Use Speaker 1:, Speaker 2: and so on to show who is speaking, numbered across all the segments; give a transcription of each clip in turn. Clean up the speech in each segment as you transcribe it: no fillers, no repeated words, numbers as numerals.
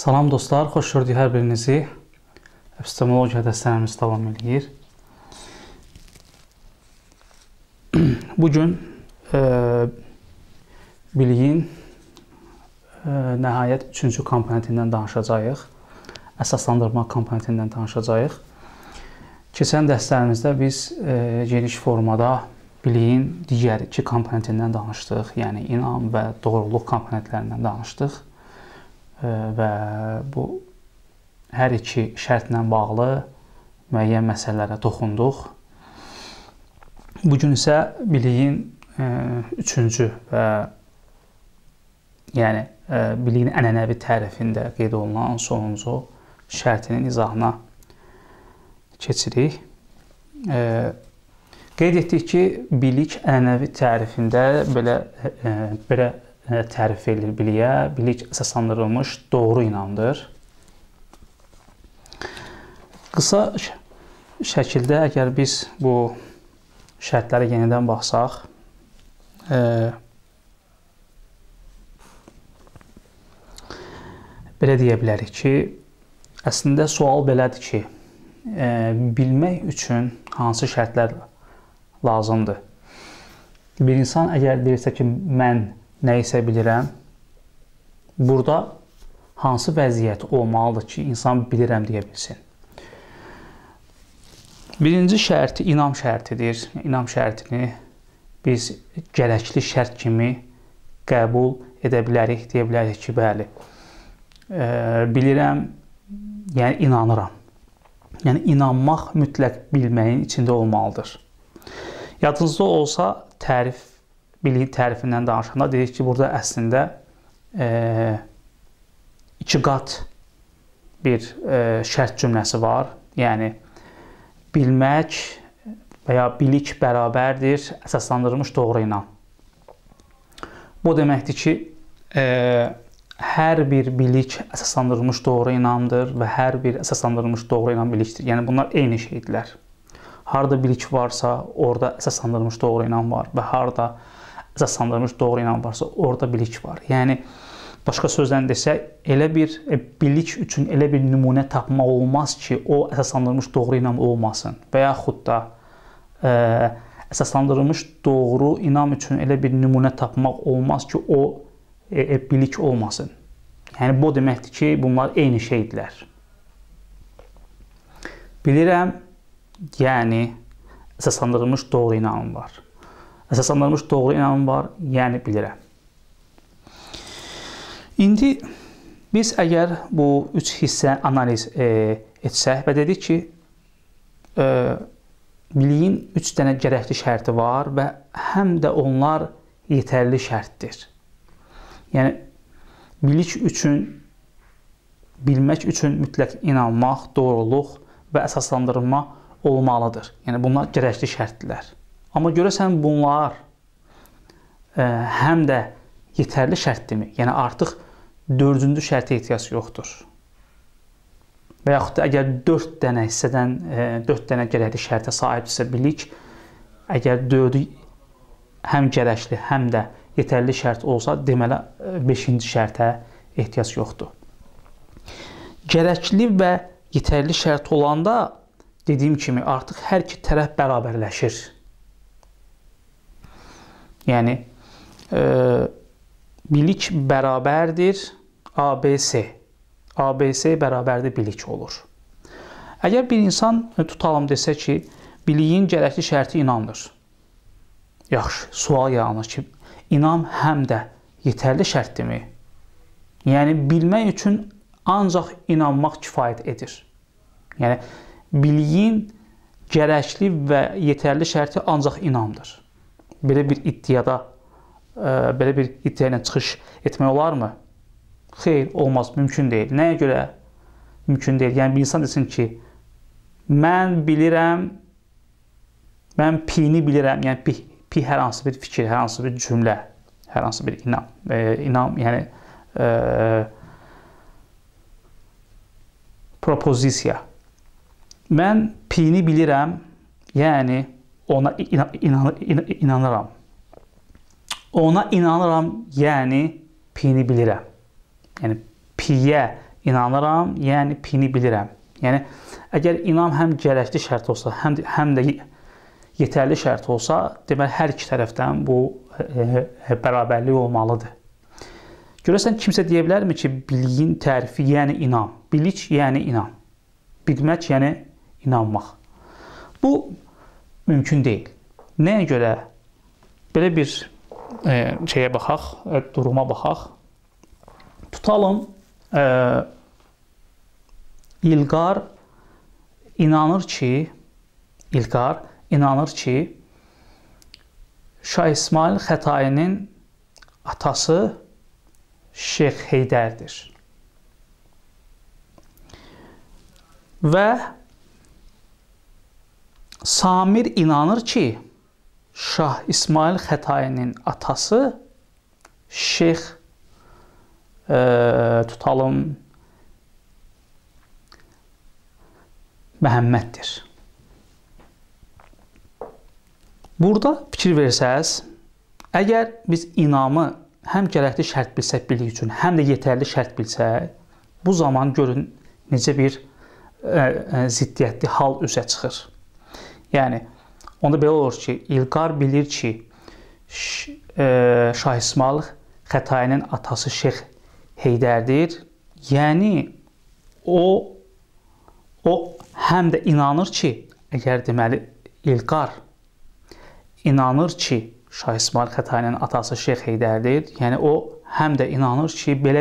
Speaker 1: Salam dostlar, xoş gördük hər birinizi. Epistemologiya dərslərimiz davam edir. Bugün biliyin nəhayət 3-cü komponentindən danışacağıq. Əsaslandırma komponentindən danışacağıq. Keçən dərslərimizdə biz geniş formada biliyin digər 2 komponentindən danışdıq. Yəni inam və doğruluq komponentlərindən danışdıq. Və bu hər iki şərtlə bağlı müəyyən məsələlərə toxunduq. Bugün isə biliyin 3-cü və yəni biliyin ənənəvi tərifində qeyd olunan sonuncu şərtinin izahına keçirik. Qeyd etdik ki, bilik ənənəvi tərifində belə tərif edilir biliyə. Bilik əsaslandırılmış doğru inamdır. Qısa şəkildə əgər biz bu şərtlərə yenidən baxsaq, belə deyə bilərik ki, əslində sual belədir ki, bilmək üçün hansı şərtlər lazımdır? Bir insan əgər deyirsə ki, mən nə isə bilirəm, burada hansı vəziyyət olmalıdır ki, insan bilirəm deyə bilsin? Birinci şərti inam şərtidir. İnam şərtini biz gərəkli şərt kimi qəbul edə bilərik, deyə bilərik ki, bəli, bilirəm, yəni inanıram. Yəni inanmaq mütləq bilməyin içində olmalıdır. Yadınızda olsa, bilik tərifindən danışanda dedik ki, burada əslində 2 qat bir şərt cümləsi var. Yəni, bilmək və ya bilik bərabərdir əsaslandırılmış doğru inam. Bu deməkdir ki, hər bir bilik əsaslandırılmış doğru inamdır və hər bir əsaslandırılmış doğru inam bilikdir. Yəni, bunlar eyni şeydirlər. Harada bilik varsa, orada əsaslandırılmış doğru inam var və harada əsaslandırılmış doğru inam varsa, orada bilik var. Yəni, başqa sözlə desək, elə bir bilik üçün elə bir nümunə tapmaq olmaz ki, o əsaslandırılmış doğru inam olmasın. Və yaxud da əsaslandırılmış doğru inam üçün elə bir nümunə tapmaq olmaz ki, o bilik olmasın. Yəni, bu deməkdir ki, bunlar eyni şeydirlər. Bilirəm, yəni əsaslandırılmış doğru inamım var. Əsaslandırılmış doğru inamım var, yəni bilirəm. İndi biz əgər bu 3 hissə analiz etsək və dedik ki, biliyin 3 dənə gərəkli şərti var və həm də onlar yetərli şərtdir. Yəni, bilmək üçün mütləq inanmaq, doğruluq və əsaslandırma olmalıdır. Yəni, bunlar gərəkli şərtdirlər. Amma görəsən bunlar həm də yetərli şərtdirmi? Yəni, artıq 4-cü şərtə ehtiyac yoxdur. Və yaxud da əgər 4 dənə hissədən 4 dənə gərəkli şərtə sahibdirsə bilik, əgər 4-ü həm gərəkli, həm də yetərli şərt olsa, deməli 5-ci şərtə ehtiyac yoxdur. Gərəkli və yetərli şərt olanda, dediyim kimi, artıq hər iki tərəf bərabərləşir. Yəni, bilik bərabərdir ABC. ABC bərabərdir bilik olur. Əgər bir insan tutalım desə ki, biliyin gərəkli şərti inamdır. Yaxşı, sual yaranır ki, inam həm də yetərli şərtdirmi? Yəni, bilmək üçün ancaq inanmaq kifayət edir. Yəni, biliyin gərəkli və yetərli şərti ancaq inamdır. Belə bir iddiayla çıxış etmək olarmı? Xeyr, olmaz, mümkün deyil. Nəyə görə mümkün deyil? Yəni, bir insan desin ki, mən bilirəm, mən P-ni bilirəm, yəni P hər hansı bir fikir, hər hansı bir cümlə, hər hansı bir inam. İnam, yəni propozisiya. Mən P-ni bilirəm, yəni ona inanıram. Ona inanıram, yəni P-ni bilirəm. Yəni P-yə inanıram, yəni P-ni bilirəm. Yəni əgər inam həm gərəkli şərt olsa, həm də yetərli şərt olsa, deməli hər iki tərəfdən bu bərabərlik olmalıdır. Görəsən kimsə deyə bilərmi ki, biliyin tərifi yəni inam, bilic yəni inam, bilmək yəni inanmaq. Bu mümkün deyil. Nəyə görə? Belə bir şeyə baxaq, duruma baxaq. Tutalım, İlqar inanır ki, Şah İsmail Xətainin atası Şeyx Heydərdir. Və Samir inanır ki, Şah İsmail Xətainin atası Şeyx tutalım Məhəmməddir. Burada fikir versəz, əgər biz inamı həm gərəkli şərt bilsək bilik üçün, həm də yetərli şərt bilsək, bu zaman görün necə bir ziddiyyətli hal üzə çıxır. Yəni, onda belə olur ki, İlqar bilir ki, Şah İsmail Xətainin atası Şeyx Heydərdir. Yəni, o həm də inanır ki, əgər deməli İlqar inanır ki, Şah İsmail Xətainin atası Şeyx Heydərdir, yəni o həm də inanır ki, belə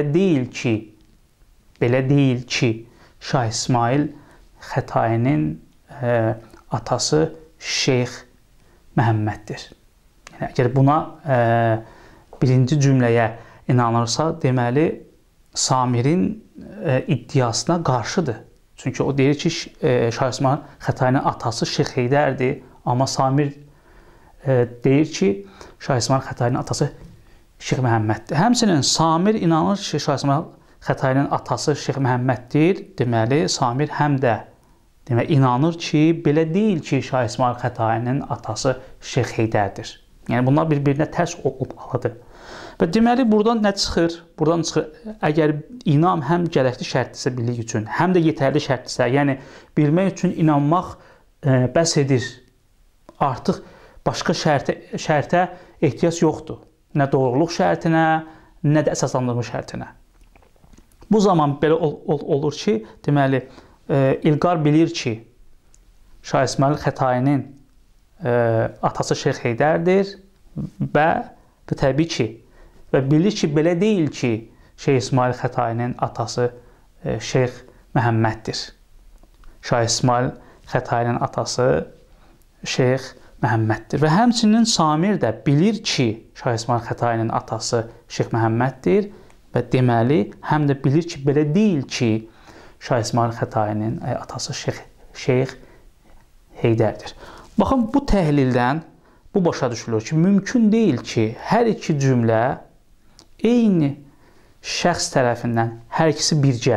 Speaker 1: deyil ki, Şah İsmail Xətainin atası Şeyx Məhəmməddir. Yəni, əgər buna birinci cümləyə inanırsa, deməli Samirin iddiasına qarşıdır. Çünki o deyir ki, Şah İsmail Xətainin atası Şeyx Heydərdir, amma Samir deyir ki, Şah İsmail Xətainin atası Şeyx Məhəmməddir. Həmçinin Samir inanır ki, Şah İsmail Xətainin atası Şeyx Məhəmməddir. Deməli, Samir həm də inanır ki, belə deyil ki, Şah İsmail Xətainin atası Şeyx Heydərdir. Yəni, bunlar bir-birinə tərs olmalıdır. Və deməli, buradan nə çıxır? Buradan çıxır, əgər inam həm gərəkli şərtdirsə bilik üçün, həm də yetərli şərtdirsə, yəni bilmək üçün inanmaq bəs edir. Artıq başqa şərtə ehtiyac yoxdur. Nə doğruluq şərtinə, nə də əsaslandırma şərtinə. Bu zaman belə olur ki, deməli, İlqar bilir ki, Şah İsmail Xətainin atası Şeyx Heydərdir və təbii ki, və bilir ki, belə deyil ki, Şeyx İsmail Xətainin atası Şeyx Məhəmməddir. Şah İsmail Xətainin atası Şeyx Məhəmməddir. Və həmçinin Samir də bilir ki, Şah İsmail Xətainin atası Şeyx Məhəmməddir və deməli, həm də bilir ki, belə deyil ki, Şah İsmail Xətainin atası Şeyx Heydərdir. Baxın, bu təhlildən bu başa düşülür ki, mümkün deyil ki, hər iki cümlə eyni şəxs tərəfindən, hər ikisi birgə,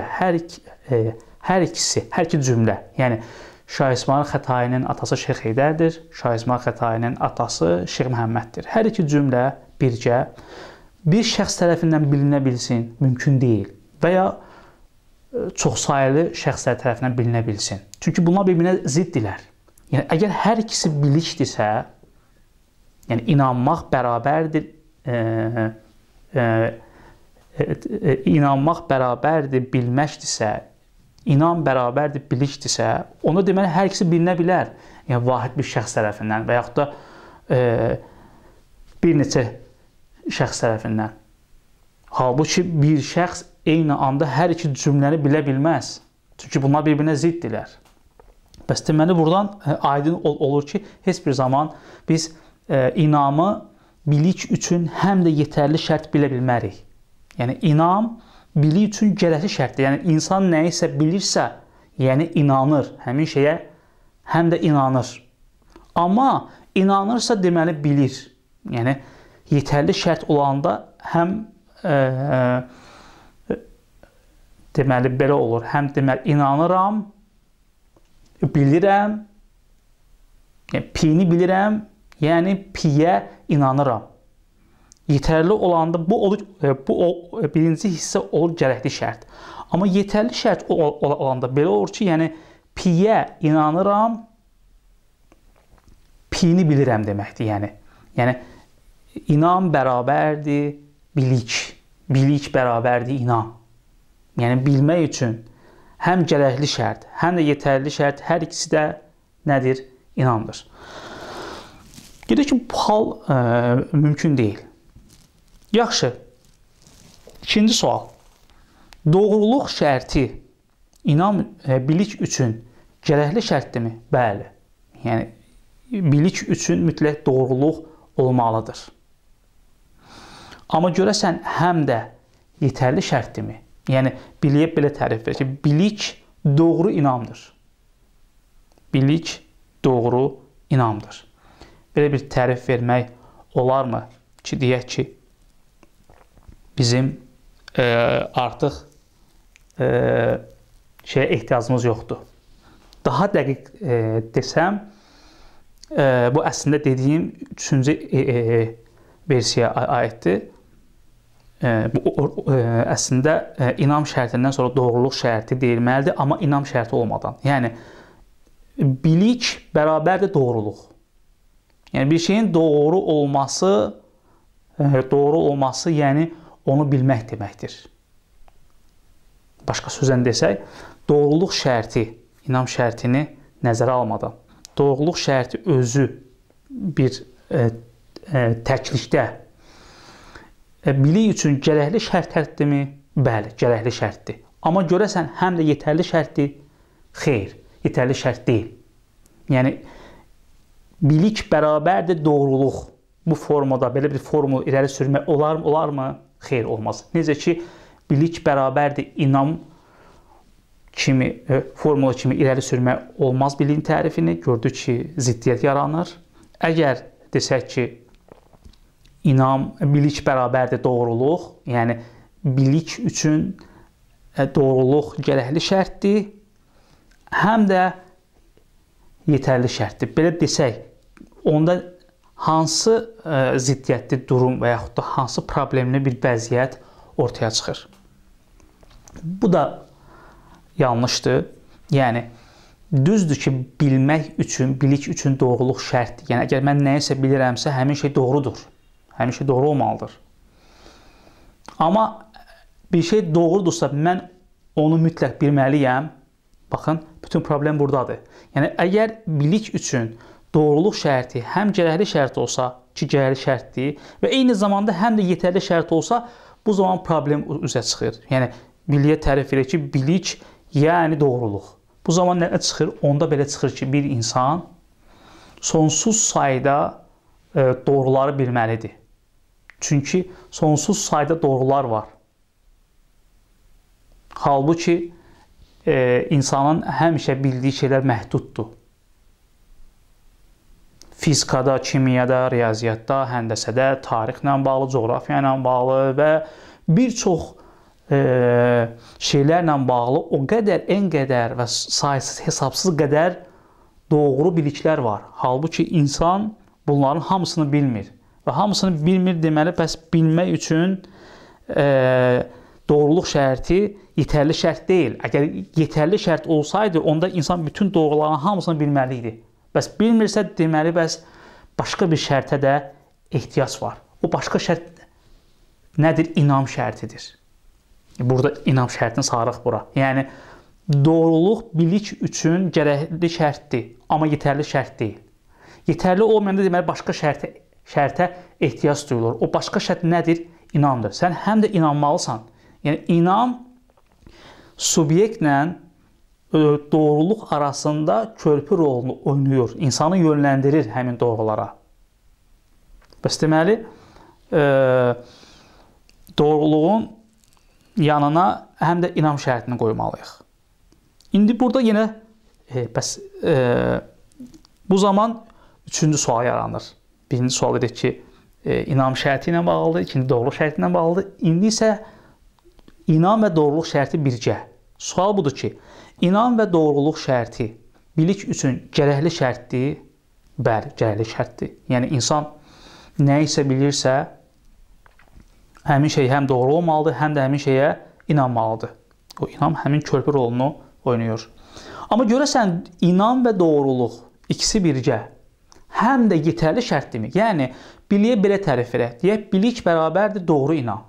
Speaker 1: hər iki cümlə, yəni Şah İsmail Xətainin atası Şeyx Heydərdir, Şah İsmail Xətainin atası Şeyx Məhəmməddir. Hər iki cümlə birgə bir şəxs tərəfindən bilinə bilsin, mümkün deyil və ya çoxsaylı şəxslər tərəfindən bilinə bilsin. Çünki bunlar bir-birinə ziddirlər. Yəni, əgər hər ikisi bilikdirsə, yəni inanmaq bərabərdir, inanmaq bərabərdir bilməkdirsə, inan bərabərdir bilikdirsə, onda deməli hər ikisi bilinə bilər. Yəni, vahid bir şəxs tərəfindən və yaxud da bir neçə şəxs tərəfindən. Halbuki bir şəxs eyni anda hər iki cümləni bilə bilməz. Çünki bunlar bir-birinə ziddirlər. Bəs deməli, buradan aydın olur ki, heç bir zaman biz inamı bilik üçün həm də yetərli şərt bilə bilmərik. Yəni, inam bilik üçün gərəkli şərtdir. Yəni, insan nəyisə bilirsə, yəni inanır, həmin şeyə həm də inanır. Amma inanırsa deməli bilir. Yəni, yetərli şərt olanda həm deməli belə olur, həm deməli inanıram, bilirəm, yəni P-ni bilirəm, yəni P-yə inanıram. Yetərli olanda bu birinci hissə olur gərəkli şərt. Amma yetərli şərt olanda belə olur ki, yəni P-yə inanıram, P-ni bilirəm deməkdir. Yəni inam bərabərdir bilik. Bilik bərabərdir inam. Yəni bilmək üçün həm gərəkli şərt, həm də yetərli şərt, hər ikisi də nədir? İnamdır. Gedək ki, bu hal mümkün deyil. Yaxşı. İkinci sual. Doğruluq şərti inam bilik üçün gərəkli şərtdirmi? Bəli. Yəni bilik üçün mütləq doğruluq olmalıdır. Amma görəsən həm də yetərli şərtdirmi? Yəni biliyə belə tərif verir ki, bilik doğru inamdır. Bilik doğru inamdır. Belə bir tərif vermək olarmı ki, deyək ki, bizim artıq şeyə ehtiyacımız yoxdur. Daha dəqiq desəm, bu əslində dediyim 3-cü versiyaya aiddir. Bu əslində inam şərtindən sonra doğruluq şərti deyilməlidir, amma inam şərti olmadan. Yəni bilik bərabərdir doğruluq. Yəni bir şeyin doğru olması, yəni onu bilmək deməkdir. Başqa sözlə desək, doğruluq şərti, inam şərtini nəzərə almadan, doğruluq şərti özü bir təklikdə bilik üçün gərəkli şərtdirmi? Bəli, gərəkli şərtdir. Amma görəsən, həm də yetərli şərtdir? Xeyr, yetərli şərt deyil. Yəni, bilik bərabərdir doğruluq. Bu formada, belə bir formulu irəli sürmək olarmı? Xeyr, olmaz. Necə ki, bilik bərabərdir inam kimi, formula kimi irəli sürmək olmaz biliyin tərifini. Gördük ki, ziddiyyət yaranır. Əgər desək ki, bilik bərabərdir doğruluq, yəni bilik üçün doğruluq gərəkli şərtdir, həm də yetərli şərtdir. Belə desək, onda hansı ziddiyyətli durum və yaxud da hansı problemli bir vəziyyət ortaya çıxır? Bu da yanlışdır. Yəni, düzdür ki, bilmək üçün, bilik üçün doğruluq şərtdir. Yəni, əgər mən nəyisə bilirəmsə, həmin şey doğrudur. Həmin şey doğru olmalıdır. Amma bir şey doğrudursa, mən onu mütləq bilməliyəm. Baxın, bütün problem buradadır. Yəni, əgər bilik üçün doğruluq şərti həm gərəkli şərt olsa, ki, gərəkli şərtdir və eyni zamanda həm də yetərli şərt olsa, bu zaman problem üzə çıxır. Yəni, biliyə tərif verir ki, bilik, yəni doğruluq. Bu zaman nə çıxır? Onda belə çıxır ki, bir insan sonsuz sayda doğruları bilməlidir. Çünki sonsuz sayda doğrular var. Halbuki insanın həmişə bildiyi şeylər məhduddur. Fizikada, kimyada, riyaziyyatda, həndəsədə, tarixlə bağlı, coğrafiya ilə bağlı və bir çox şeylərlə bağlı o qədər, ən qədər və sayısız, hesabsız qədər doğru biliklər var. Halbuki insan bunların hamısını bilmir. Və hamısını bilmir deməli, bəs bilmək üçün doğruluq şərti yetərli şərt deyil. Əgər yetərli şərt olsaydı, onda insan bütün doğruların hamısını bilməli idi. Bəs bilmirsə, deməli, bəs başqa bir şərtə də ehtiyac var. O başqa şərt nədir? İnam şərtidir. Burada inam şərtini sarıq bura. Yəni, doğruluq bilik üçün gərəkli şərtdir, amma yetərli şərt deyil. Yetərli olmayanda deməli, başqa şərtə ehtiyac duyulur. O başqa şərt nədir? İnamdır. Sən həm də inanmalısan. Yəni, inam subyektlə doğruluq arasında körpü rolunu oynayır. İnsanı yönləndirir həmin doğrulara. Bəs deməli, doğruluğun yanına həm də inam şərtini qoymalıyıq. İndi burada yenə bu zaman üçüncü sual yaranır. Birinci sual edir ki, inam şərti ilə bağlıdır, ikinci doğruluq şərti ilə bağlıdır. İndi isə inam və doğruluq şərti birgə. Sual budur ki, inam və doğruluq şərti bilik üçün gərəkli şərtdir? Bəli, gərəkli şərtdir. Yəni, insan nə isə bilirsə, həmin şey həm doğru olmalıdır, həm də həmin şeyə inanmalıdır. O inam həmin körpü rolunu oynayır. Amma görəsən, inam və doğruluq ikisi birgə həm də yetərli şərtdirmi? Yəni, biliyə belə tərif edək. Deyək, bilik bərabərdir doğru inam.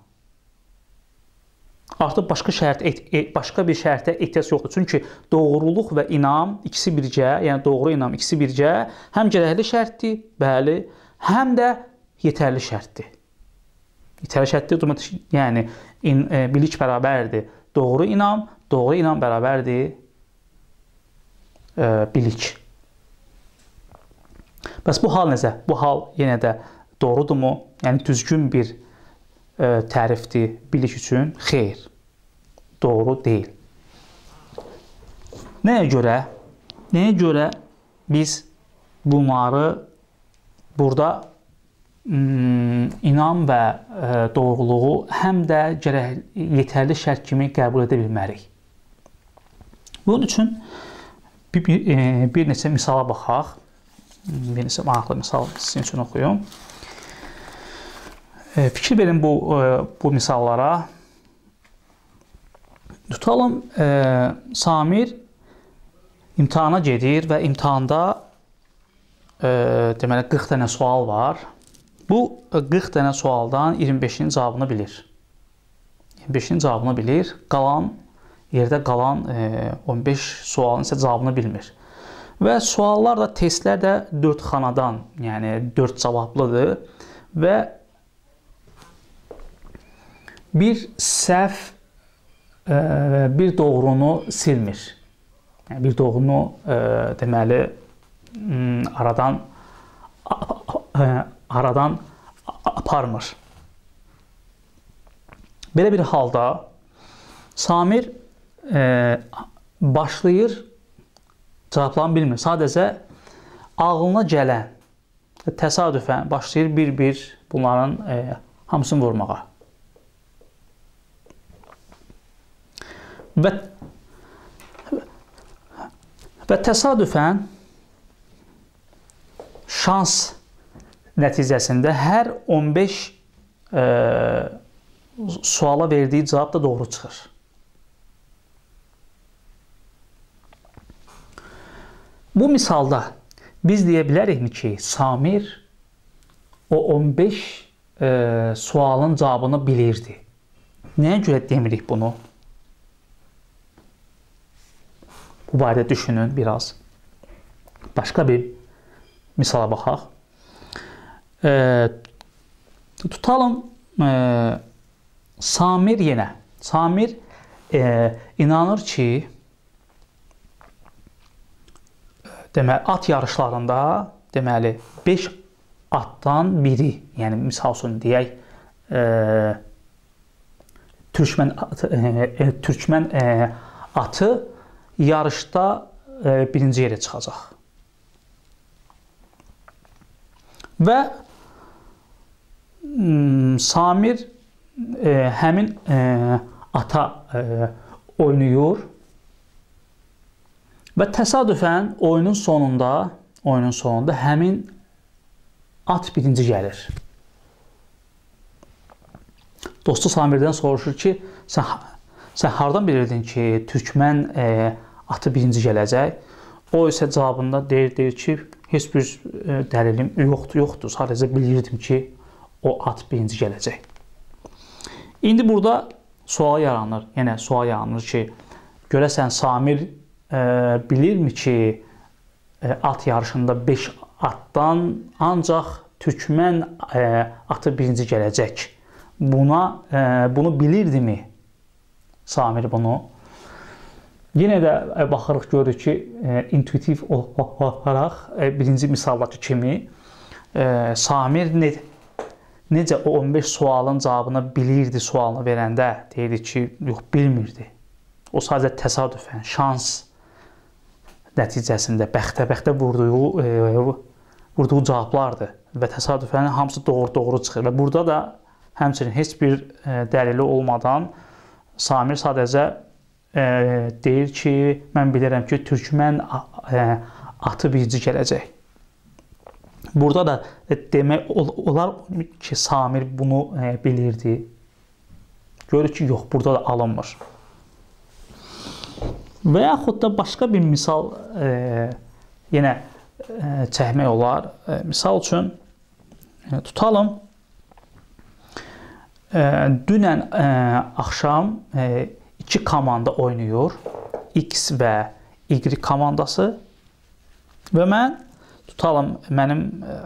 Speaker 1: Artıq başqa bir şərtə ehtiyac yoxdur. Çünki doğruluq və inam ikisi birgə, yəni doğru inam ikisi birgə həm gərəkli şərtdir, bəli, həm də yetərli şərtdir. Yetərli şərtdir, yəni bilik bərabərdir doğru inam bərabərdir bilik. Bəs bu hal necə? Bu hal yenə də doğrudurmu? Yəni düzgün bir tərifdir bilik üçün? Xeyr, doğru deyil. Nəyə görə biz bunları burada inam və doğruluğu həm də yetərli şərt kimi qəbul edə bilmərik? Bunun üçün bir neçə misala baxaq. Bir neçə maraqlı misal sizin üçün oxuyum. Fikir verin bu misallara. Tutalım, Samir imtahana gedir və imtahanda deməli 40 dənə sual var. Bu 40 dənə sualdan 25-nin cavabını bilir. 25-nin cavabını bilir. Yerdə qalan 15 sualın isə cavabını bilmir. Və suallar da, testlər də 4 xanadan, yəni 4 cavablıdır və bir səhv, bir doğrunu silmir. Yəni, bir doğrunu deməli aradan aparmır. Belə bir halda Samir başlayır cavablarını bilmir. Sadəcə ağlına gələn, təsadüfən başlayır bir-bir bunların hamısını vurmağa. Və təsadüfən şans nəticəsində hər 15 suala verdiyi cavab da doğru çıxır. Bu misalda biz deyə bilərikmi ki, Samir o 15 sualın cavabını bilirdi? Nəyə görə demirik bunu? Bu barədə düşünün biraz. Başqa bir misala baxaq. Tutalım, Samir yenə. Samir inanır ki, deməli, at yarışlarında, deməli, 5 atdan biri, yəni misal üçün deyək, türkmən atı yarışda birinci yerə çıxacaq. Və Samir həmin ata oynayır və təsadüfən oyunun sonunda həmin at birinci gəlir. Dostu Samirdən soruşur ki, sən hardan bilirdin ki, türkmən atı birinci gələcək? O isə cavabında deyir ki, heç bir dəlilim yoxdur, sadəcə bilirdim ki, o at birinci gələcək. İndi burada sual yaranır. Yenə sual yaranır ki, görəsən Samir bilirmi ki, at yarışında 5 atdan ancaq türkmən atı birinci gələcək? Bunu bilirdimi Samir bunu? Yenə də baxırıq, görürük ki, intuitiv olaraq birinci misaldakı kimi Samir necə o 15 sualın cavabını bilirdi sualını verəndə, deyirdi ki, yox, bilmirdi. O sadəcə təsadüfən, şans nəticəsində bəxtə vurduğu cavablardır və təsadüfən hamısı doğru çıxır. Və burada da həmçinin heç bir dəlili olmadan Samir sadəcə deyir ki, mən bilirəm ki, türkmən atı birinci gələcək. Burada da demək olar ki, Samir bunu bilirdi. Görürük ki, yox, burada da alınmır. Və yaxud da başqa bir misal yenə çəkmək olar. Misal üçün, tutalım, dünən axşam iki komanda oynayır, X və Y komandası və mən, tutalım, mənim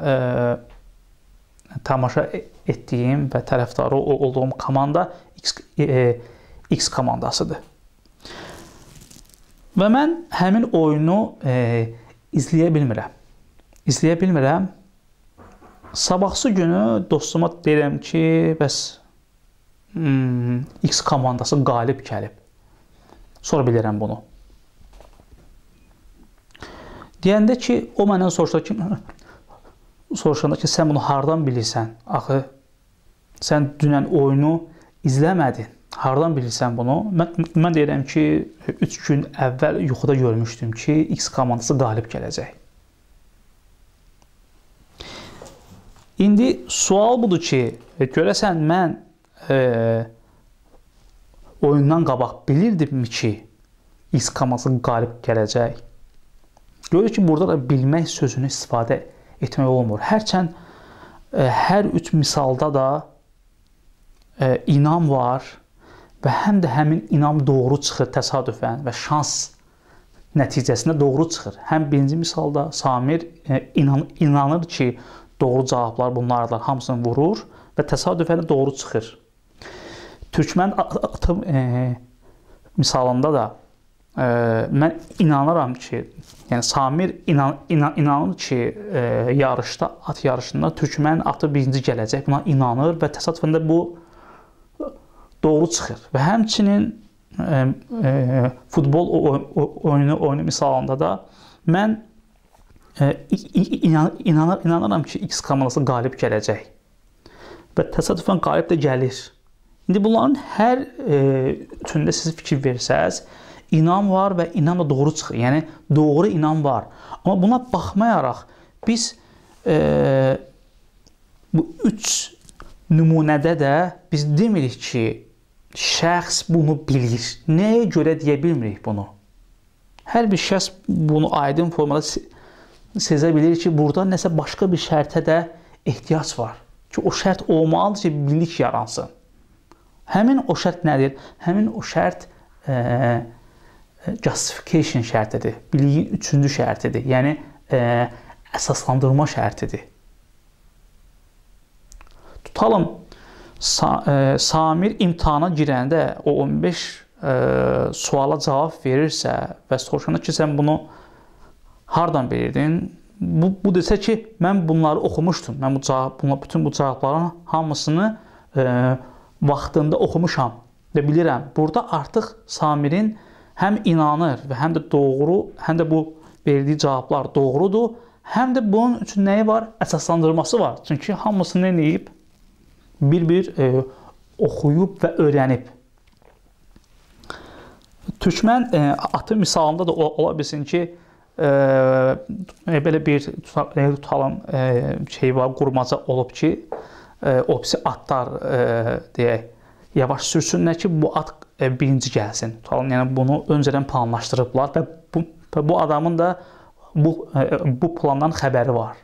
Speaker 1: tamaşa etdiyim və tərəfdarı olduğum komanda X komandasıdır. Və mən həmin oyunu izləyə bilmirəm. İzləyə bilmirəm. Sabahsı günü dostuma deyirəm ki, bəs X komandası qalib gəlib. Sonra bilirəm bunu. Deyəndə ki, o məndən soruşanda ki, sən bunu hardan bilirsən? Axı, sən dünən oyunu izləmədin. Hardan bilirsən bunu? Mən deyirəm ki, 3 gün əvvəl yuxuda görmüşdüm ki, X komandası qalib gələcək. İndi sual budur ki, görəsən mən oyundan qabaq bilirdimmi ki, X komandası qalib gələcək? Görür ki, burada da bilmək sözünü istifadə etmək olmur. Hərçənd hər üç misalda da inam var və həm də həmin inam doğru çıxır təsadüfən və şans nəticəsində doğru çıxır. Həm birinci misalda Samir inanır ki, doğru cavablar bunlardır, hamısını vurur və təsadüfən doğru çıxır. Türkmen atı misalında da mən inanıram ki, yəni Samir inanır ki, yarışda, at yarışında Türkmen atı birinci gələcək, buna inanır və təsadüfən də bu doğru çıxır. Və həmçinin futbol oyunu misalında da mən inanıram ki, X komandası qalib gələcək. Və təsadüfən qalib də gəlir. İndi bunların hər üçündə siz fikir versəz, inam var və inam da doğru çıxır. Yəni, doğru inam var. Amma buna baxmayaraq, biz bu üç nümunədə də biz demirik ki, şəxs bunu bilir. Nəyə görə deyə bilmirik bunu? Hər bir şəxs bunu aydın formada sezə bilir ki, burada nəsə başqa bir şərtə də ehtiyac var. Ki, o şərt olmalıdır ki, bilik yaransın. Həmin o şərt nədir? Həmin o şərt justification şərtidir. Biliyin üçüncü şərtidir. Yəni, əsaslandırma şərtidir. Tutalım, Samir imtihana girəndə o 15 suala cavab verirsə və soruşanda ki, sən bunu hardan bilirdin? Bu desə ki, mən bunları oxumuşdum. Mən bütün bu cavabların hamısını vaxtında oxumuşam və bilirəm. Burada artıq Samirin həm inanır və həm də doğru, həm də bu verdiyi cavablar doğrudur, həm də bunun üçün nəyi var? Əsaslandırması var. Çünki hamısını eləyib, bir-bir oxuyub və öyrənib. Türkmen atı misalında da ola bilsin ki, belə bir tutalım şey var, qurmaca olub ki, o birisi atlar deyək, yavaş sürsünlər ki, bu at birinci gəlsin. Tutalım, yəni bunu öncədən planlaşdırıblar və bu adamın da bu plandan xəbəri var.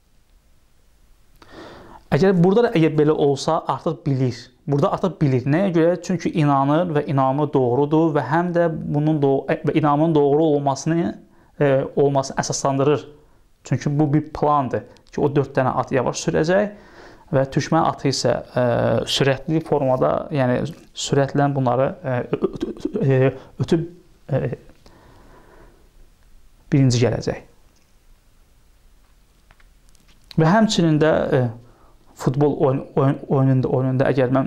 Speaker 1: Burada da əgər belə olsa, artıq bilir. Burada artıq bilir. Nəyə görə? Çünki inanır və inamı doğrudur və həm də inamın doğru olmasını əsaslandırır. Çünki bu bir plandır ki, o 4 dənə at yavaş sürəcək və Türkmen atı isə sürətli formada, yəni sürətlə bunları ötüb birinci gələcək. Və həmçinin də futbol oyununda əgər mən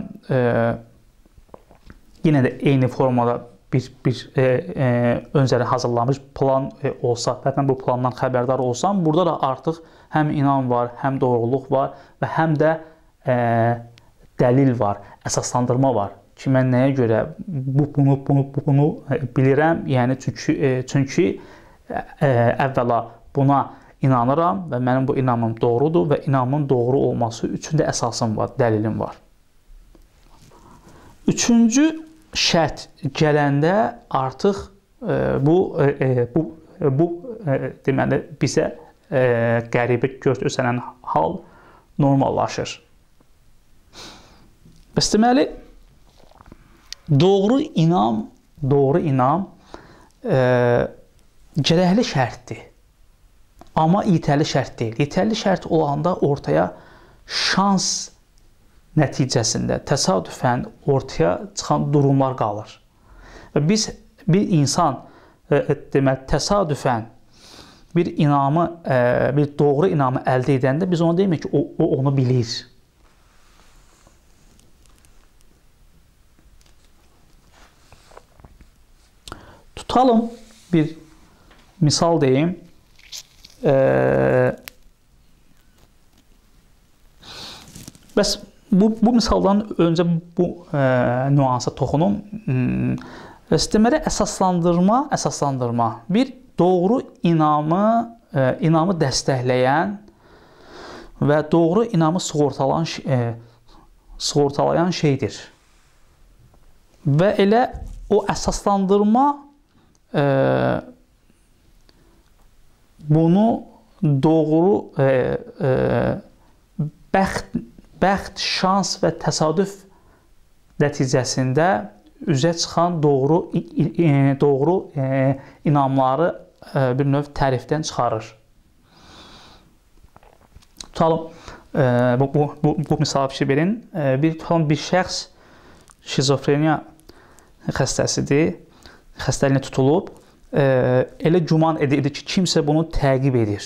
Speaker 1: yenə də eyni formada bir öncədən hazırlanmış plan olsa və mən bu plandan xəbərdar olsam, burada da artıq həm inam var, həm doğruluq var və həm də dəlil var, əsaslandırma var ki, mən nəyə görə bunu bilirəm, yəni çünki əvvəla buna inanıram və mənim bu inamım doğrudur və inamın doğru olması üçün də əsasım var, dəlilim var. Üçüncü şərt gələndə artıq bu deməli bizə qəribə görsənən hal normallaşır. Bəs deməli doğru inam gərəkli şərtdir. Amma yetərli şərt deyil. Yetərli şərt olanda ortaya şans nəticəsində təsadüfən ortaya çıxan durumlar qalır. Və bir insan deməli təsadüfən bir doğru inamı əldə edəndə biz ona deyirik ki, o onu bilir. Tutalım bir misal deyim. Bəs bu misaldan öncə bu nüansa toxunum. Deməli, əsaslandırma bir doğru inamı dəstəkləyən və doğru inamı sığortalayan şeydir. Və elə o əsaslandırma bunu doğru bəxt, şans və təsadüf nəticəsində üzə çıxan doğru inamları bir növ tərifdən çıxarır. Tutalım, bu misal fikir verin. Bir şəxs şizofreniya xəstəsidir, xəstəliyinə tutulub, elə güman edir ki, kimsə bunu təqib edir.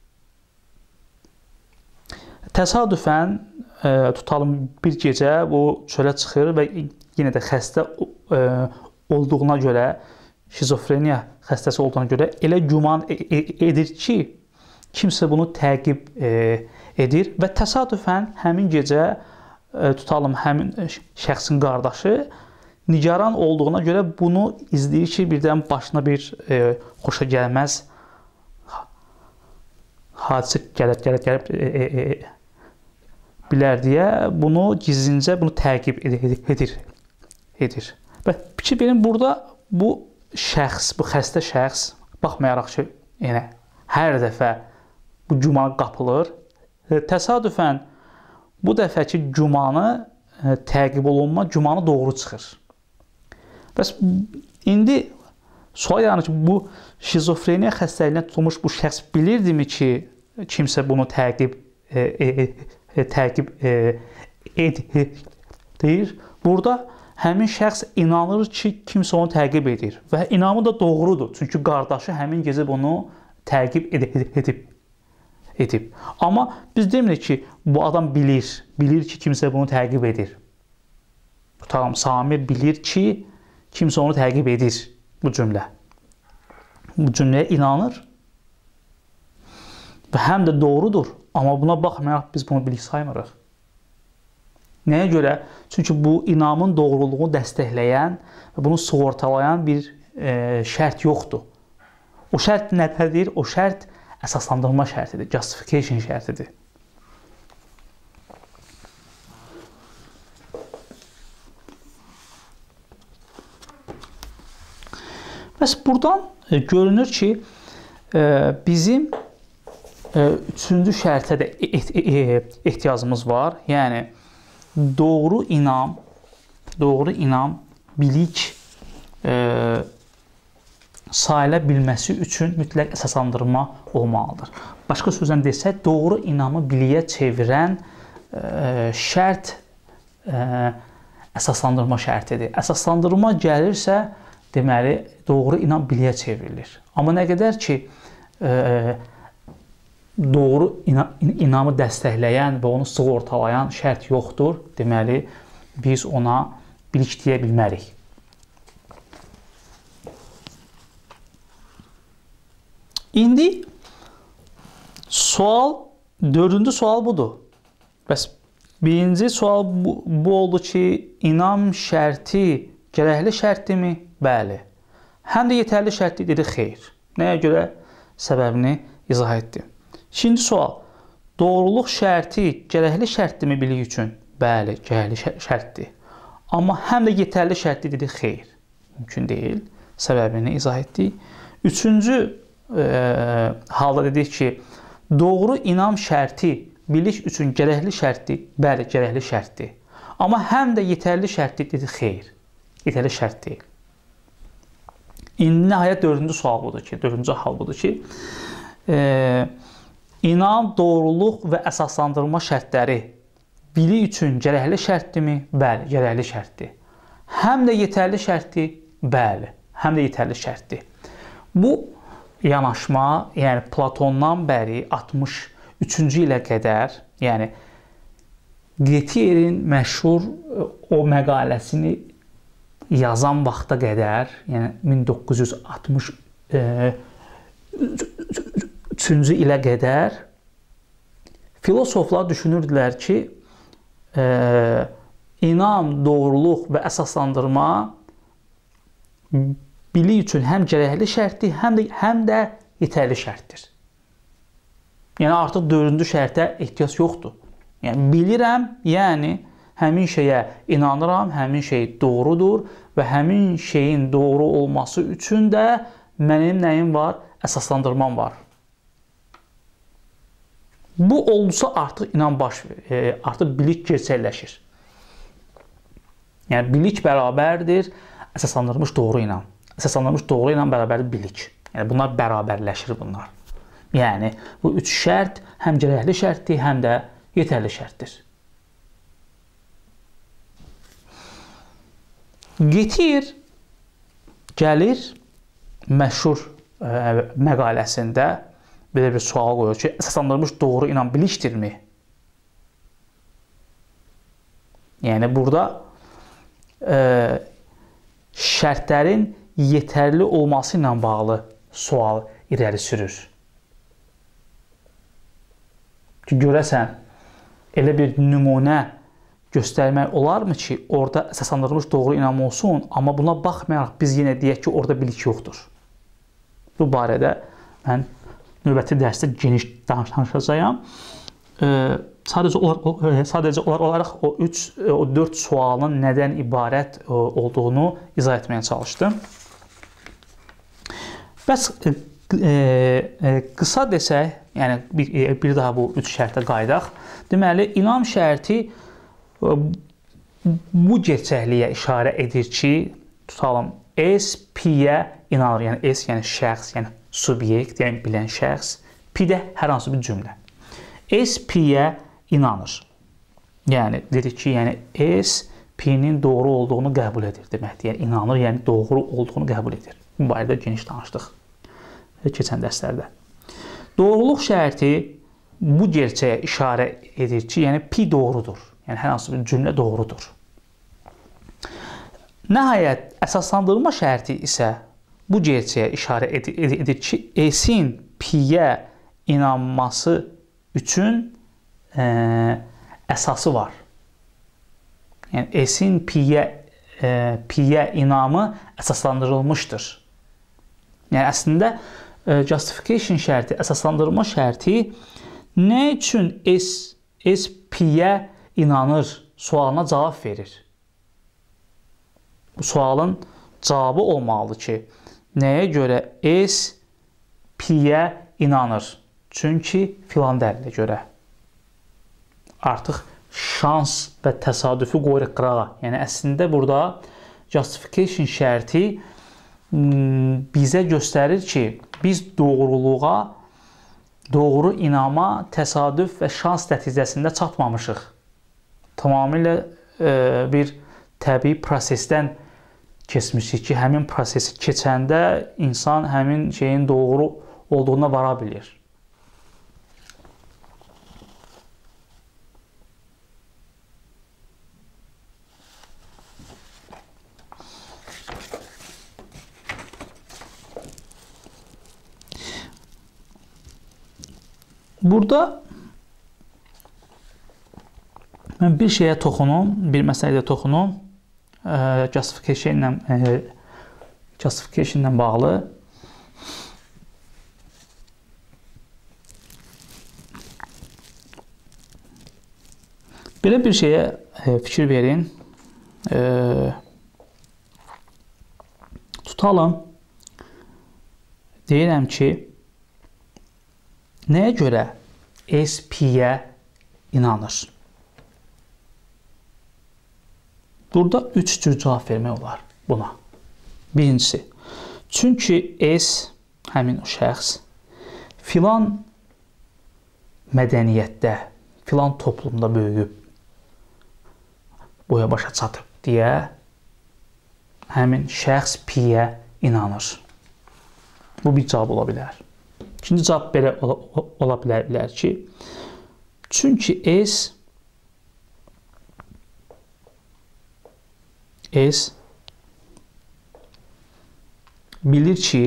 Speaker 1: Təsadüfən tutalım bir gecə bu çölə çıxır və yenə də xəstə olduğuna görə, şizofreniya xəstəsi olduğuna görə elə güman edir ki, kimsə bunu təqib edir və təsadüfən həmin gecə tutalım həmin şəxsin qardaşı nigaran olduğuna görə bunu izləyir ki, birdən başına bir xoşa gəlməz hadisə gəlib bilər deyə bunu gizlincə təqib edir. Və fikir verin, burada bu xəstə şəxs baxmayaraq ki, yəni hər dəfə bu cümana qapılır, təsadüfən bu dəfəki cümanı təqib olunma cümanı doğru çıxır. Bəs indi sual yaranır ki, bu şizofreniya xəstəliyinə tutulmuş bu şəxs bilirdimi ki, kimsə bunu təqib edir? Burada həmin şəxs inanır ki, kimsə onu təqib edir və inamı da doğrudur. Çünki qardaşı həmin gecə bunu təqib edib. Amma biz demirik ki, bu adam bilir ki, kimsə bunu təqib edir. Tutalım, Samir bilir ki, kimsə onu təqib edir bu cümlə. Bu cümləyə inanır və həm də doğrudur. Amma buna baxmayaraq biz bunu bilik saymırıq. Nəyə görə? Çünki bu inamın doğruluğunu dəstəkləyən və bunu sığortalayan bir şərt yoxdur. O şərt nədir? O şərt əsaslandırma şərtidir, justification şərtidir. Bəs buradan görünür ki, bizim üçüncü şərtə də ehtiyacımız var. Yəni, doğru inam bilik sayıla bilməsi üçün mütləq əsaslandırma olmalıdır. Başqa sözlə desək, doğru inamı biliyə çevirən şərt əsaslandırma şərtidir. Əsaslandırma gəlirsə, deməli, doğru inam biliyə çevrilir. Amma nə qədər ki, doğru inamı dəstəkləyən və onu sığortalayan şərt yoxdur, deməli, biz ona bilik deyə bilmərik. İndi dördüncü sual budur. Bəs birinci sual bu oldu ki, inam şərti gərəkli şərtdirmi? Bəli. Həm də yetərli şərtdir, dedi, xeyr. Nəyə görə? Səbəbini izah etdim. İkinci sual, doğruluq şərti gərəkli şərtdirmi bilik üçün? Bəli, gərəkli şərtdir. Amma həm də yetərli şərtli dedik, xeyr, mümkün deyil. Səbəbini izah etdik. Üçüncü halda dedik ki, doğru inam şərti biliş üçün gərəkli şərtdir. Bəli, gərəkli şərtdir. Amma həm də yetərli şərtli dedik, xeyr, yetərli şərt deyil. İndi nəhayət dördüncü sual budur ki, dördüncü hal budur ki, inam, doğruluq və əsaslandırma şərtləri bilik üçün gərəkli şərtdirmi? Bəli, gərəkli şərtdir. Həm də yetərli şərtdir? Bəli, həm də yetərli şərtdir. Bu yanaşma, yəni Platondan bəri 63-cü ilə qədər, yəni Getierin məşhur o məqaləsini yazan vaxta qədər, yəni 1963-cü ilə qədər filosoflar düşünürdülər ki, inam, doğruluq və əsaslandırma bilik üçün həm gərəkli şərtdir, həm də yetərli şərtdir. Yəni artıq dördüncü şərtə ehtiyac yoxdur. Yəni bilirəm, yəni həmin şeyə inanıram, həmin şey doğrudur və həmin şeyin doğru olması üçün də mənim nəyim var? Əsaslandırmam var. Bu oldusa artıq inam artıq bilik gerçəkləşir. Yəni bilik bərabərdir əsaslandırılmış doğru inam. Əsaslandırılmış doğru inam bərabərdir bilik. Yəni bunlar bərabərləşir bunlar. Yəni bu üç şərt həm gərəkli şərtdir, həm də yetərli şərtdir. Getier gəlir məşhur məqaləsində belə bir sual qoyur ki, əsaslandırılmış doğru inam bilikdirmi? Yəni burada şərtlərin yetərli olması ilə bağlı sual irəli sürür. Ki, görəsən, elə bir nümunə göstərmək olarmı ki, orada əsaslandırılmış doğru inam olsun, amma buna baxmayaraq biz yenə deyək ki, orada bilik yoxdur. Bu barədə mən növbəti dərsdə geniş danışacağam. Sadəcə olaraq o 4 sualın nədən ibarət olduğunu izah etməyə çalışdım. Bəs qısa desək, yəni bir daha bu 3 şərtə qayıdaq. Deməli, inam şərti bu gerçəkliyə işarə edir ki, tutalım, S P-yə inanır. Yəni S yəni şəxs, yəni subyekt, yəni bilən şəxs. P də hər hansı bir cümlə. S P-yə inanır. Yəni dedik ki, yəni S P-nin doğru olduğunu qəbul edir deməkdir. Yəni inanır, yəni doğru olduğunu qəbul edir. Bu barədə geniş danışdıq keçən dərslərdə. Doğruluq şərti bu gerçəyə işarə edir ki, yəni P doğrudur. Yəni hər hansı bir cümlə doğrudur. Nəhayət, əsaslandırma şərti isə bu gerçəyə işarə edir ki, S-in P-yə inanması üçün əsası var. Yəni S-in P-yə inamı əsaslandırılmışdır. Yəni əslində justification şərti, əsaslandırma şərti nə üçün S P-yə inanır sualına cavab verir. Bu sualın cavabı olmalıdır ki, nəyə görə S P-yə inanır? Çünki filan dəlillə görə. Artıq şans və təsadüfü qoyuruq qırağa. Yəni əslində burada justification şərti bizə göstərir ki, biz doğruluğa, doğru inama təsadüf və şans nəticəsində çatmamışıq. Tamamilə bir təbii prosesdən keçmişik ki, həmin prosesi keçəndə insan həmin şeyin doğru olduğuna vara bilir. Burada mən bir şeyə toxunum, bir məsələyə toxunum, justification ilə bağlı. Belə bir şeyə fikir verin. Tutalım. Deyirəm ki, nəyə görə S P-yə inanır? Burada 3 cür cavab vermək olar buna. Birincisi, çünki S, həmin o şəxs, filan mədəniyyətdə, filan toplumda böyüyüb, boya başa çatıb deyə həmin şəxs P-yə inanır. Bu bir cavab ola bilər. İkinci cavab belə ola bilər ki, çünki S bilir ki,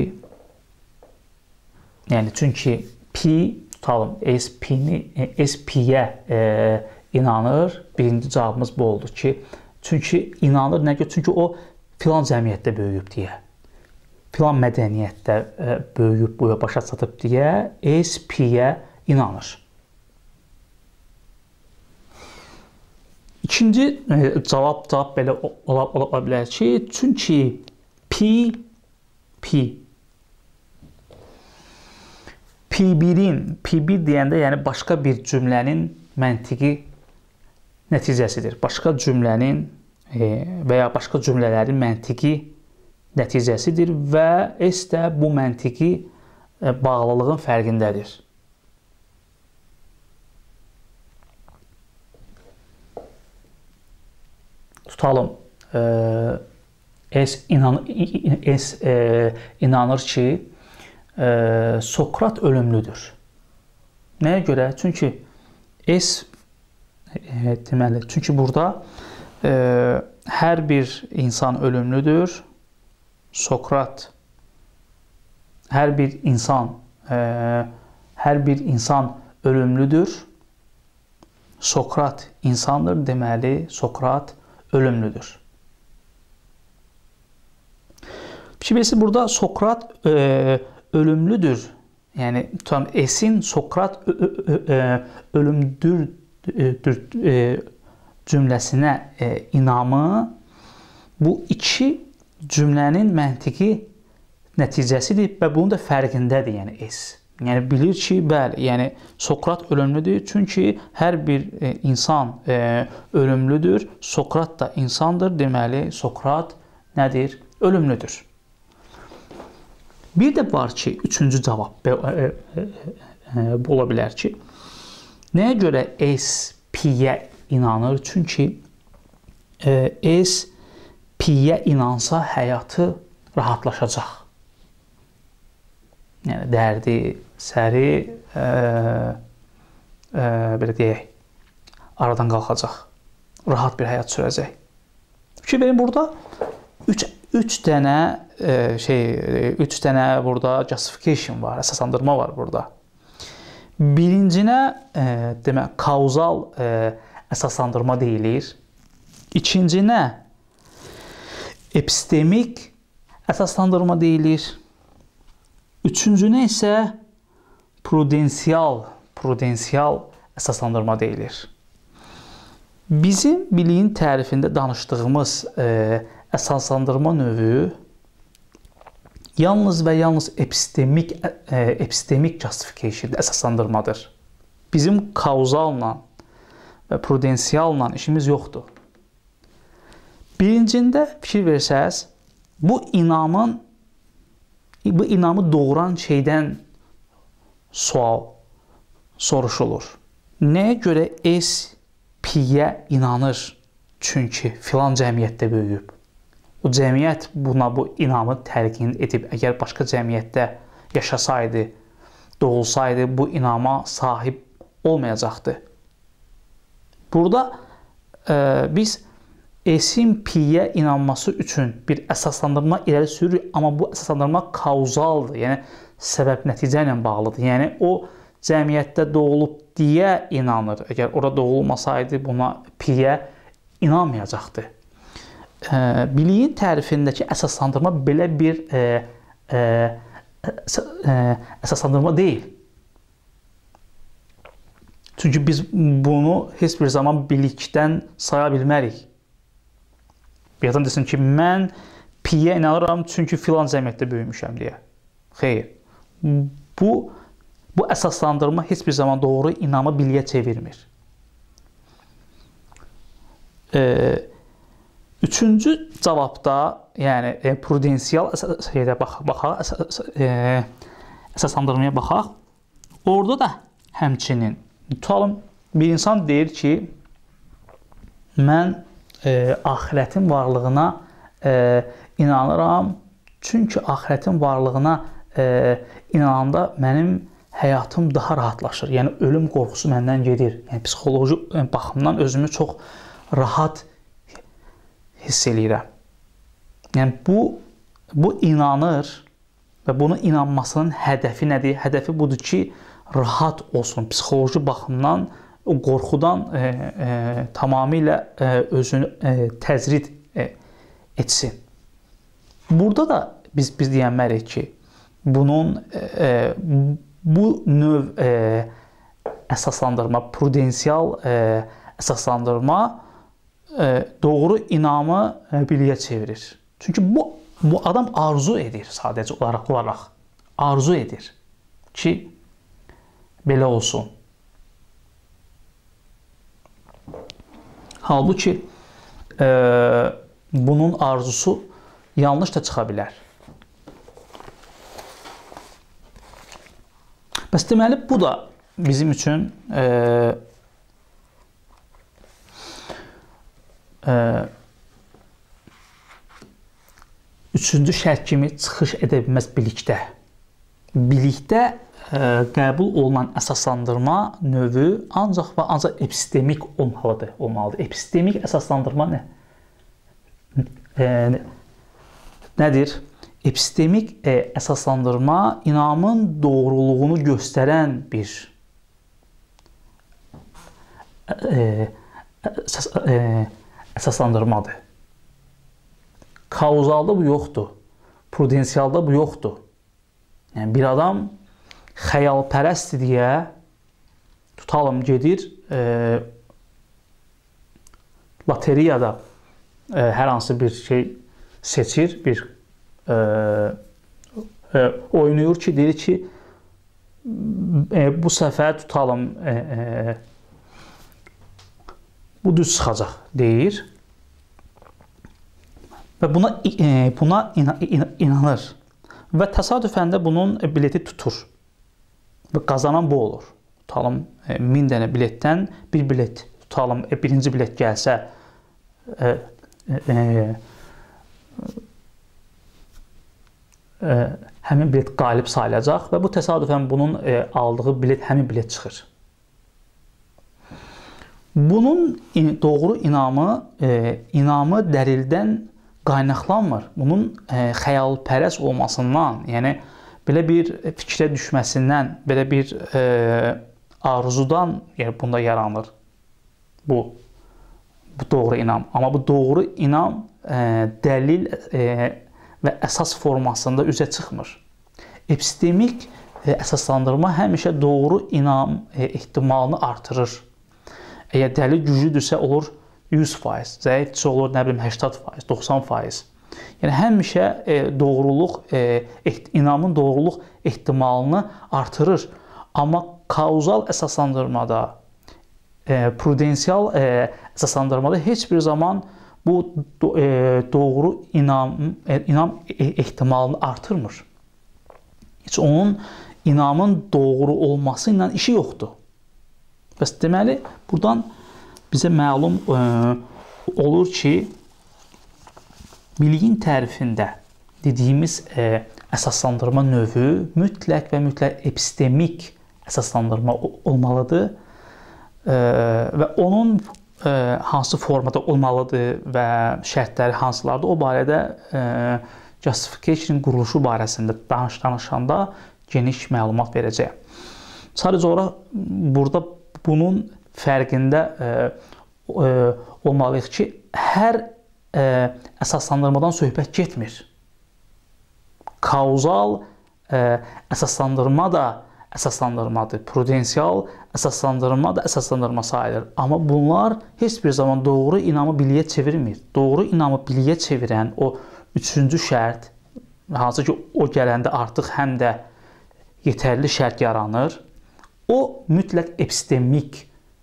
Speaker 1: yəni çünki P, tutalım, S P-yə inanır. Birinci cavabımız bu oldu ki, çünki inanır, nə görə? Çünki o filan cəmiyyətdə böyüyüb deyə, filan mədəniyyətdə böyüyüb, boya başa çatıb deyə S P-yə inanır. İkinci cavab belə ola bilər ki, çünki P1 deyəndə, yəni başqa bir cümlənin məntiqi nəticəsidir. Başqa cümlənin və ya başqa cümlələrin məntiqi nəticəsidir və S də bu məntiqi bağlılığın fərqindədir. Tutalım, S inanır ki, Sokrat ölümlüdür. Nəyə görə? Çünki S deməli, çünki burada hər bir insan ölümlüdür. Sokrat, hər bir insan ölümlüdür. Sokrat insandır, deməli Sokrat ölümlüdür. Birisi burada Sokrat ölümlüdür. Yəni tutalım, S'in Sokrat ölümdür cümləsinə inamı bu iki cümlənin məntiqi nəticəsidir və bunun da fərqindədir, yəni S. Yəni bilir ki, bəli, yəni Sokrat ölümlüdür, çünki hər bir insan ölümlüdür. Sokrat da insandır, deməli Sokrat nədir? Ölümlüdür. Bir də var ki, üçüncü cavab ola bilər ki, nəyə görə S P-yə inanır? Çünki S P-yə inansa həyatı rahatlaşacaq. Yəni dərdi, səri belə deyək, aradan qalxacaq. Rahat bir həyat sürəcək. Ki benim burada üç dənə burada justification var, əsaslandırma var burada. Birincinə demək kauzal əsaslandırma deyilir. İkincinə epistemik əsaslandırma deyilir. Üçüncünə isə prudensial əsaslandırma deyilir. Bizim biliyin tərifində danışdığımız əsaslandırma növü yalnız və yalnız epistemik justification əsaslandırmadır. Bizim kauzalla və prudensialla işimiz yoxdur. Birincində fikir versəz, bu inamı doğuran şeydən sual soruşulur. Nəyə görə S P-yə inanır? Çünki filan cəmiyyətdə böyüyüb. O cəmiyyət buna bu inamı təlqin edib. Əgər başqa cəmiyyətdə yaşasaydı, doğulsaydı, bu inama sahib olmayacaqdı. Burada biz S-in P-yə inanması üçün bir əsaslandırma irəli sürürük, amma bu əsaslandırma kauzaldır, yəni səbəb-nəticə ilə bağlıdır. Yəni o cəmiyyətdə doğulub deyə inanır. Əgər ora doğulmasaydı, buna P-yə inanmayacaqdı. Biliyin tərifindəki əsaslandırma belə bir əsaslandırma deyil. Çünki biz bunu heç bir zaman bilikdən saya bilmərik. Bir adam desin ki, mən P-yə inanıram çünki filan cəmiyyətdə böyümüşəm deyə. Xeyr. Bu əsaslandırma heç bir zaman doğru inamı biliyə çevirmir. Üçüncü cavabda, yəni prudensial əsaslandırmaya baxaq. Orada da həmçinin tutalım, bir insan deyir ki, mən axirətin varlığına inanıram, çünki axirətin varlığına inananda mənim həyatım daha rahatlaşır. Yəni, ölüm qorxusu məndən gedir. Yəni, psixoloji baxımdan özümü çox rahat hiss eləyirəm. Yəni, bu inanır və bunun inanmasının hədəfi nədir? Hədəfi budur ki, rahat olsun. Psixoloji baxımdan o qorxudan tamamilə özünü təzrid etsin. Burada da biz deyənmərik ki, bu növ əsaslandırma, prudensial əsaslandırma doğru inamı biliyə çevirir. Çünki bu adam arzu edir sadəcə olaraq. Arzu edir ki, belə olsun. Halbuki bunun arzusu yanlış da çıxa bilər. Bəs deməli, bu da bizim üçün üçüncü şərt kimi çıxış edə bilməz bilikdə. Bilikdə qəbul olunan əsaslandırma növü ancaq və ancaq epistemik olmalıdır. Epistemik əsaslandırma nədir? Epistemik əsaslandırma inamın doğruluğunu göstərən bir əsaslandırmadır. Kauzalda bu yoxdur. Prudensialda bu yoxdur. Yəni, bir adam xəyalpərəstdir deyə tutalım gedir loteriyada hər hansı bir şey seçir, bir oynayır ki, deyir ki, bu səfər tutalım bu düz çıxacaq deyir və buna inanır və təsadüfən də bunun bileti tutur və qazanan bu olur. Tutalım 1000 dənə biletdən bir bilet tutalım, birinci bilet gəlsə həmin bilet qalib sayılacaq və bu təsadüfən bunun aldığı bilet həmin bilet çıxır. Bunun doğru inamı dəlildən qaynaqlanmır. Bunun xəyalpərəst olmasından, yəni belə bir fikrə düşməsindən, belə bir arzudan bunda yaranır bu doğru inam. Amma bu doğru inam dəlil və əsas formasında üzə çıxmır. Epistemik əsaslandırma həmişə doğru inam ehtimalını artırır. Əgər dəlil güclüdürsə olur 100%, zəifdirsə olur 80%, 90%. Yəni həmişə inamın doğruluq ehtimalını artırır. Amma kauzal əsaslandırmada, prudensial əsaslandırmada heç bir zaman bu doğru inam ehtimalını artırmır. Heç onun inamın doğru olması ilə işi yoxdur. Bəs deməli, buradan bizə məlum olur ki, biliyin tərifində dediyimiz əsaslandırma növü mütləq və mütləq epistemik əsaslandırma olmalıdır və onun hansı formada olmalıdır və şərtləri hansılardır, o barədə justification quruluşu barəsində danışanda geniş məlumat verəcəyəm. Sadəcə olaraq burada bunun fərqində olmalıyıq ki, hər əsaslandırmadan söhbət getmir. Kauzal əsaslandırma da əsaslandırmadır. Prudensial əsaslandırma da əsaslandırma sayılır. Amma bunlar heç bir zaman doğru inamı biliyə çevirmir. Doğru inamı biliyə çevirən o üçüncü şərt, hansı ki o gələndə artıq həm də yetərli şərt yaranır. O mütləq epistemik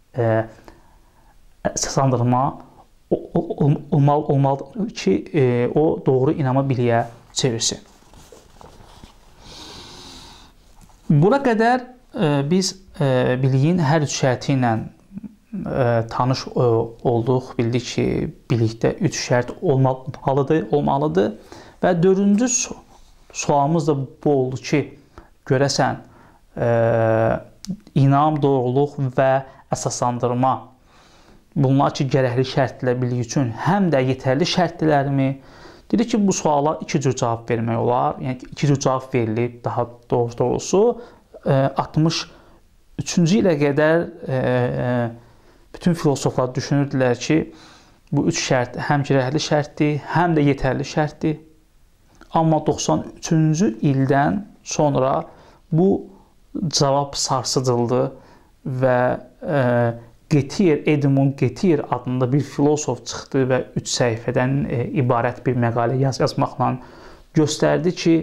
Speaker 1: əsaslandırma olmalıdır ki, o doğru inamı biliyə çevirsin. Buna qədər biz biliyin hər üç şərti ilə tanış olduq. Bildik ki, bilikdə üç şərt olmalıdır. Və dördüncü sualımız da bu oldu ki, görəsən inam, doğruluq və əsaslandırma bunlar ki, gərəkli şərtlər bilik üçün həm də yetərli şərtlərmi? Dedik ki, bu suala iki cür cavab vermək olar. Yəni, iki cür cavab verilib, daha doğrusu 63-cü ilə qədər bütün filosoflar düşünürdülər ki, bu üç şərt həm gərəkli şərtdir, həm də yetərli şərtdir. Amma 93-cü ildən sonra bu cavab sarsıdıldı və Edmund Gettier adında bir filosof çıxdı və 3 səhifədən ibarət bir məqalə yazmaqla göstərdi ki,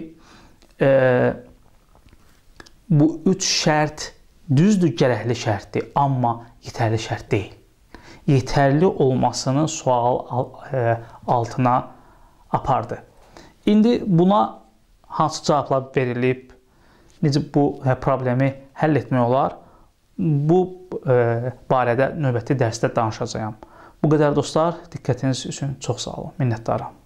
Speaker 1: bu 3 şərt düzdür, gərəkli şərtdir, amma yetərli şərt deyil. Yetərli olmasını sual altına apardı. İndi buna hansı cavablar verilib, necə bu problemi həll etmək olar? Bu barədə növbəti dərsdə danışacağam. Bu qədər dostlar, diqqətiniz üçün çox sağ olun, minnətdaram.